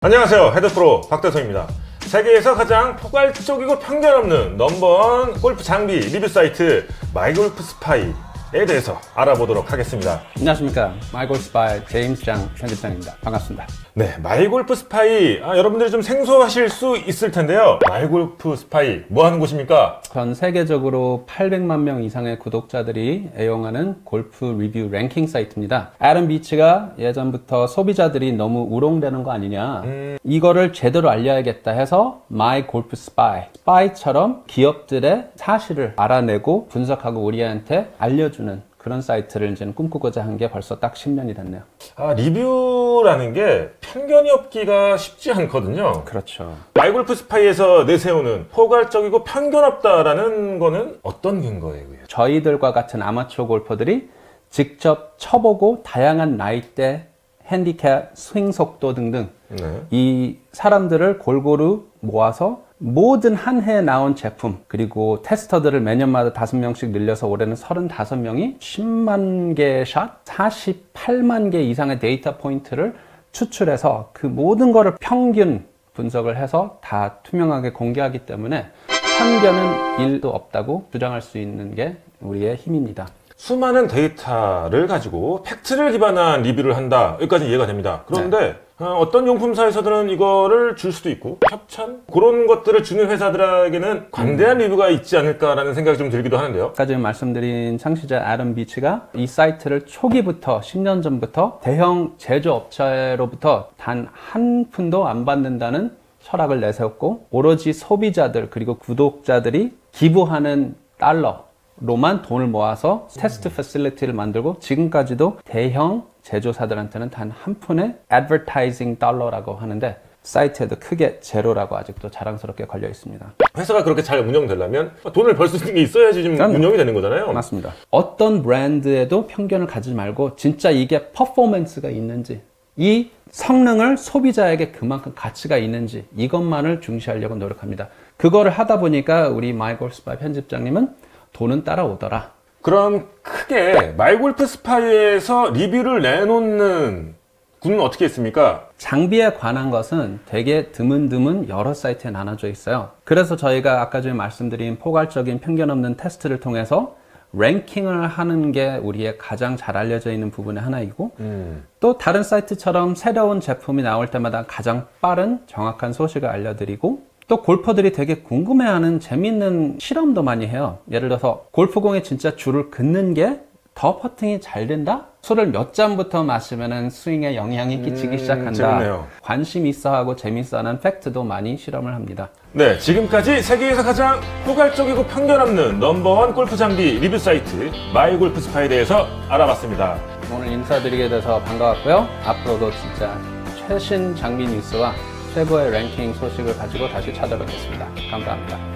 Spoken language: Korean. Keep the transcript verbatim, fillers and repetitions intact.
안녕하세요, 헤드프로 박대성입니다. 세계에서 가장 포괄적이고 편견 없는 넘버원 골프 장비 리뷰 사이트 마이골프스파이에 대해서 알아보도록 하겠습니다. 안녕하십니까, 마이골프스파이 제임스 장 편집장입니다. 반갑습니다. 네, 마이골프스파이, 아, 여러분들이 좀 생소하실 수 있을 텐데요. 마이골프스파이 뭐 하는 곳입니까? 전 세계적으로 팔백만 명 이상의 구독자들이 애용하는 골프 리뷰 랭킹 사이트입니다. 애덤 비치가 예전부터 소비자들이 너무 우롱되는 거 아니냐, 음... 이거를 제대로 알려야겠다 해서 마이골프스파이, 스파이처럼 기업들의 사실을 알아내고 분석하고 우리한테 알려주는 그런 사이트를 이제는 꿈꾸고자 한 게 벌써 딱 십 년이 됐네요. 아, 리뷰라는 게 편견이 없기가 쉽지 않거든요. 그렇죠. 마이골프스파이에서 내세우는 포괄적이고 편견 없다라는 거는 어떤 근거예요? 저희들과 같은 아마추어 골퍼들이 직접 쳐보고 다양한 나이대, 핸디캡, 스윙 속도 등등 네. 이 사람들을 골고루 모아서 모든 한 해에 나온 제품, 그리고 테스터들을 매년마다 다섯 명씩 늘려서 올해는 서른다섯 명이 십만 개의 샷, 사십팔만 개 이상의 데이터 포인트를 추출해서 그 모든 거를 평균 분석을 해서 다 투명하게 공개하기 때문에 편견은 일도 없다고 주장할 수 있는 게 우리의 힘입니다. 수많은 데이터를 가지고 팩트를 기반한 리뷰를 한다, 여기까지 이해가 됩니다. 그런데 네. 어, 어떤 용품사에서들은 이거를 줄 수도 있고 협찬? 그런 것들을 주는 회사들에게는 관대한 음. 리뷰가 있지 않을까라는 생각이 좀 들기도 하는데요. 아까 지금 말씀드린 창시자 애덤 비치가 이 사이트를 초기부터 십 년 전부터 대형 제조업체로부터 단 한 푼도 안 받는다는 철학을 내세웠고, 오로지 소비자들 그리고 구독자들이 기부하는 달러 로만 돈을 모아서 음. 테스트 패실리티를 만들고, 지금까지도 대형 제조사들한테는 단 한 푼의 advertising 달러라고 하는데 사이트에도 크게 제로라고 아직도 자랑스럽게 걸려 있습니다. 회사가 그렇게 잘 운영되려면 돈을 벌 수 있는 게 있어야지 좀 그럼요. 운영이 되는 거잖아요. 맞습니다. 어떤 브랜드에도 편견을 가지지 말고 진짜 이게 퍼포먼스가 있는지, 이 성능을 소비자에게 그만큼 가치가 있는지, 이것만을 중시하려고 노력합니다. 그거를 하다 보니까 우리 마이골프스파이 편집장님은 돈은 따라오더라. 그럼 크게 마이골프스파이에서 리뷰를 내놓는 군은 어떻게 있습니까? 장비에 관한 것은 되게 드문드문 여러 사이트에 나눠져 있어요. 그래서 저희가 아까 전에 말씀드린 포괄적인 편견 없는 테스트를 통해서 랭킹을 하는 게 우리의 가장 잘 알려져 있는 부분의 하나이고, 음. 또 다른 사이트처럼 새로운 제품이 나올 때마다 가장 빠른 정확한 소식을 알려드리고, 또 골퍼들이 되게 궁금해하는 재밌는 실험도 많이 해요. 예를 들어서 골프공에 진짜 줄을 긋는 게 더 퍼팅이 잘 된다? 술을 몇 잔부터 마시면 스윙에 영향이 끼치기 음, 시작한다. 재밌네요. 관심 있어하고 재밌어하는 팩트도 많이 실험을 합니다. 네, 지금까지 세계에서 가장 포괄적이고 편견 없는 넘버원 골프 장비 리뷰 사이트 마이골프스파이에 대해서 알아봤습니다. 오늘 인사드리게 돼서 반가웠고요. 앞으로도 진짜 최신 장비 뉴스와 최고의 랭킹 소식을 가지고 다시 찾아뵙겠습니다. 감사합니다.